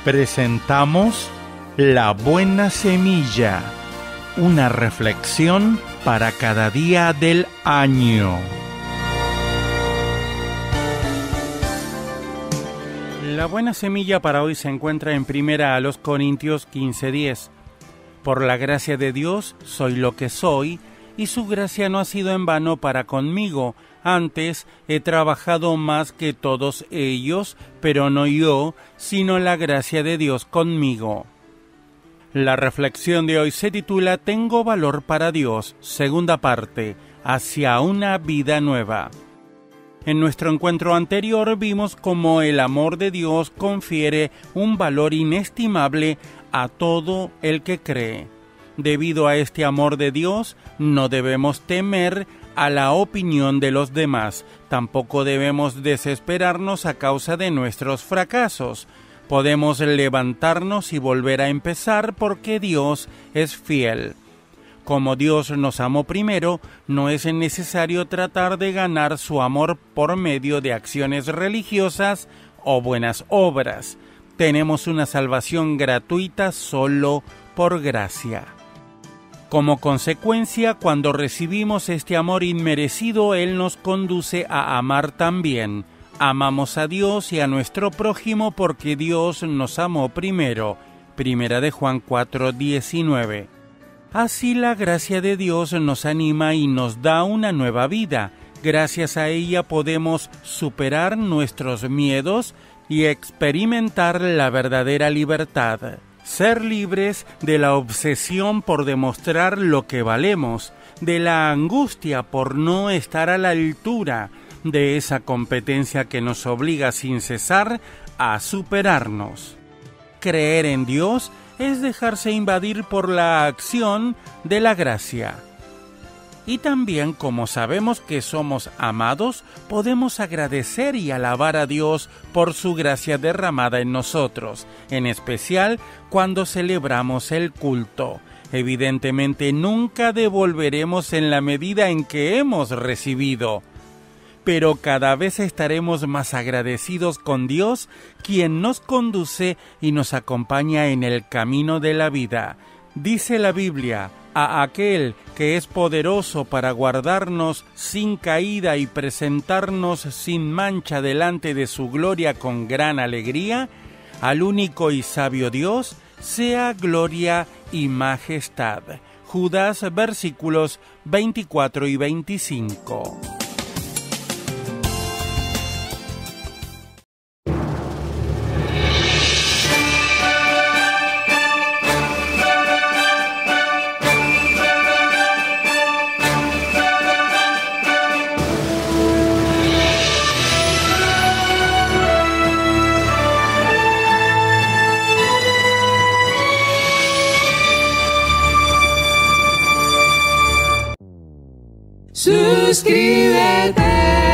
Presentamos La Buena Semilla, una reflexión para cada día del año. La buena semilla para hoy se encuentra en 1 Corintios 15:10. Por la gracia de Dios soy lo que soy, y su gracia no ha sido en vano para conmigo. Antes he trabajado más que todos ellos, pero no yo, sino la gracia de Dios conmigo. La reflexión de hoy se titula Tengo valor para Dios, segunda parte, hacia una vida nueva. En nuestro encuentro anterior vimos cómo el amor de Dios confiere un valor inestimable a todo el que cree. Debido a este amor de Dios, no debemos temer a la opinión de los demás. Tampoco debemos desesperarnos a causa de nuestros fracasos. Podemos levantarnos y volver a empezar porque Dios es fiel. Como Dios nos amó primero, no es necesario tratar de ganar su amor por medio de acciones religiosas o buenas obras. Tenemos una salvación gratuita solo por gracia. Como consecuencia, cuando recibimos este amor inmerecido, Él nos conduce a amar también. Amamos a Dios y a nuestro prójimo porque Dios nos amó primero. 1 Juan 4:19. Así la gracia de Dios nos anima y nos da una nueva vida. Gracias a ella podemos superar nuestros miedos y experimentar la verdadera libertad. Ser libres de la obsesión por demostrar lo que valemos, de la angustia por no estar a la altura, de esa competencia que nos obliga sin cesar a superarnos. Creer en Dios es dejarse invadir por la acción de la gracia. Y también, como sabemos que somos amados, podemos agradecer y alabar a Dios por su gracia derramada en nosotros, en especial cuando celebramos el culto. Evidentemente, nunca devolveremos en la medida en que hemos recibido, pero cada vez estaremos más agradecidos con Dios, quien nos conduce y nos acompaña en el camino de la vida. Dice la Biblia: a aquel que es poderoso para guardarnos sin caída y presentarnos sin mancha delante de su gloria con gran alegría, al único y sabio Dios, sea gloria y majestad. Judas, versículos 24 y 25. Suscríbete